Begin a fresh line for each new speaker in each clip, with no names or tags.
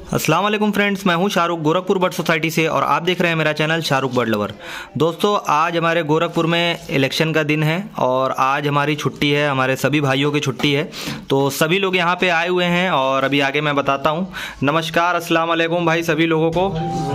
अस्सलाम वालेकुम फ्रेंड्स, मैं हूं शाहरुख गोरखपुर बर्ड सोसाइटी से और आप देख रहे हैं मेरा चैनल शाहरुख बर्ड लवर। दोस्तों, आज हमारे गोरखपुर में इलेक्शन का दिन है और आज हमारी छुट्टी है, हमारे सभी भाइयों की छुट्टी है। तो सभी लोग यहां पे आए हुए हैं और अभी आगे मैं बताता हूं। नमस्कार, अस्सलाम वालेकुम भाई सभी लोगों को।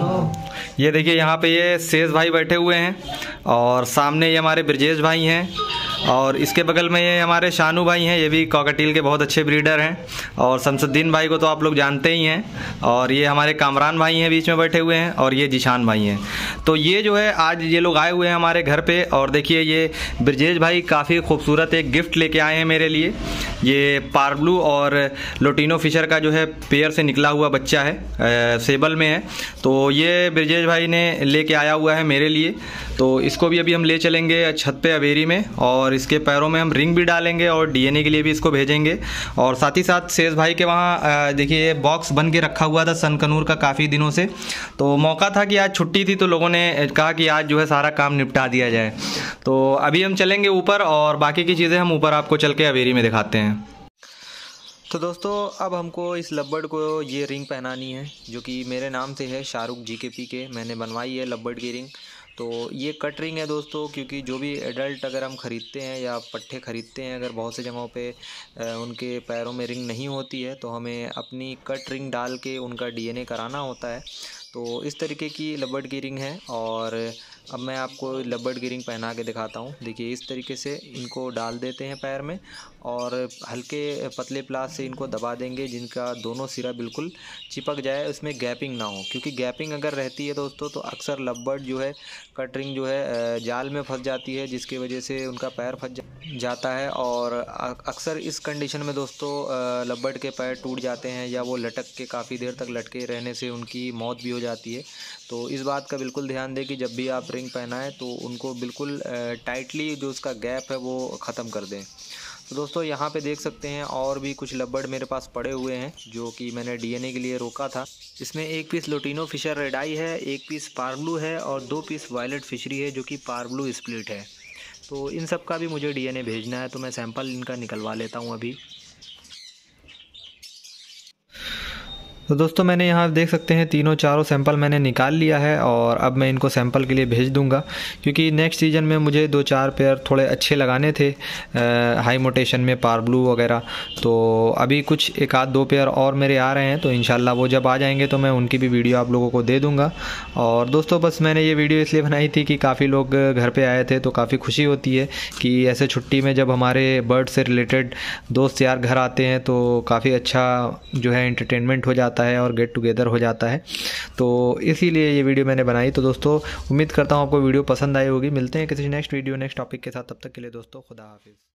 ये देखिए, यहाँ पे ये सेज भाई बैठे हुए हैं और सामने ये हमारे ब्रजेश भाई हैं और इसके बगल में ये हमारे शानू भाई हैं, ये भी कॉकटेल के बहुत अच्छे ब्रीडर हैं। और शमसुद्दीन भाई को तो आप लोग जानते ही हैं। और ये हमारे कामरान भाई हैं, बीच में बैठे हुए हैं, और ये जिशान भाई हैं। तो ये जो है आज ये लोग आए हुए हैं हमारे घर पे। और देखिए, ये ब्रजेश भाई काफ़ी खूबसूरत एक गिफ्ट लेके आए हैं मेरे लिए। ये पार्ब्लू और लोटिनो फिशर का जो है पेयर से निकला हुआ बच्चा है, सेबल में है। तो ये ब्रजेश भाई ने लेके आया हुआ है मेरे लिए। तो इसको भी अभी हम ले चलेंगे छत पे अवेरी में और इसके पैरों में हम रिंग भी डालेंगे और डीएनए के लिए भी इसको भेजेंगे। और साथ ही साथ सेज भाई के वहाँ देखिए बॉक्स बन के रखा हुआ था सनकनूर का काफ़ी दिनों से। तो मौका था कि आज छुट्टी थी तो लोगों ने कहा कि आज जो है सारा काम निपटा दिया जाए। तो अभी हम चलेंगे ऊपर और बाकी की चीज़ें हम ऊपर आपको चल के अवेरी में दिखाते हैं। तो दोस्तों, अब हमको इस लब्बर्ड को ये रिंग पहनानी है जो कि मेरे नाम से है, शाहरुख GKP के मैंने बनवाई है लब्बर्ड की रिंग। तो ये कट रिंग है दोस्तों, क्योंकि जो भी एडल्ट अगर हम ख़रीदते हैं या पट्ठे ख़रीदते हैं, अगर बहुत से जगहों पे उनके पैरों में रिंग नहीं होती है तो हमें अपनी कट रिंग डाल के उनका DNA कराना होता है। तो इस तरीके की लब्बर्ड की रिंग है और अब मैं आपको लब्बर्ड की रिंग पहना के दिखाता हूँ। देखिए, इस तरीके से इनको डाल देते हैं पैर में और हल्के पतले प्लास से इनको दबा देंगे, जिनका दोनों सिरा बिल्कुल चिपक जाए, उसमें गैपिंग ना हो। क्योंकि गैपिंग अगर रहती है दोस्तों तो अक्सर लब्बर्ड जो है कट रिंग जो है जाल में फंस जाती है, जिसकी वजह से उनका पैर फंस जाता है। और अक्सर इस कंडीशन में दोस्तों लब्बर्ड के पैर टूट जाते हैं या वो लटक के काफ़ी देर तक लटके रहने से उनकी मौत भी हो जाती है। तो इस बात का बिल्कुल ध्यान दें कि जब भी आप रिंग पहनाएं तो उनको बिल्कुल टाइटली जो उसका गैप है वो ख़त्म कर दें। तो दोस्तों, यहाँ पे देख सकते हैं और भी कुछ लब्बर्ड मेरे पास पड़े हुए हैं जो कि मैंने DNA के लिए रोका था। इसमें 1 पीस लोटिनो फिशर रेड आई है, 1 पीस पार्ब्लू है और 2 पीस वायलेट फिशरी है जो कि पार्ब्लू स्प्लिट है। तो इन सब का भी मुझे DNA भेजना है, तो मैं सैंपल इनका निकलवा लेता हूँ अभी। तो दोस्तों, मैंने यहाँ देख सकते हैं तीनों चारों सैंपल मैंने निकाल लिया है और अब मैं इनको सैंपल के लिए भेज दूंगा, क्योंकि नेक्स्ट सीज़न में मुझे 2-4 पेयर थोड़े अच्छे लगाने थे हाई मोटेशन में, पार्ब्लू वगैरह। तो अभी कुछ 1-2 पेयर और मेरे आ रहे हैं, तो इंशाल्लाह वो जब आ जाएंगे तो मैं उनकी भी वीडियो आप लोगों को दे दूँगा। और दोस्तों, बस मैंने ये वीडियो इसलिए बनाई थी कि काफ़ी लोग घर पर आए थे तो काफ़ी खुशी होती है कि ऐसे छुट्टी में जब हमारे बर्ड से रिलेटेड दोस्त यार घर आते हैं तो काफ़ी अच्छा जो है एंटरटेनमेंट हो जाता है और गेट टुगेदर हो जाता है। तो इसीलिए ये वीडियो मैंने बनाई। तो दोस्तों, उम्मीद करता हूँ आपको वीडियो पसंद आई होगी। मिलते हैं किसी नेक्स्ट वीडियो नेक्स्ट टॉपिक के साथ, तब तक के लिए दोस्तों खुदा हाफिज़।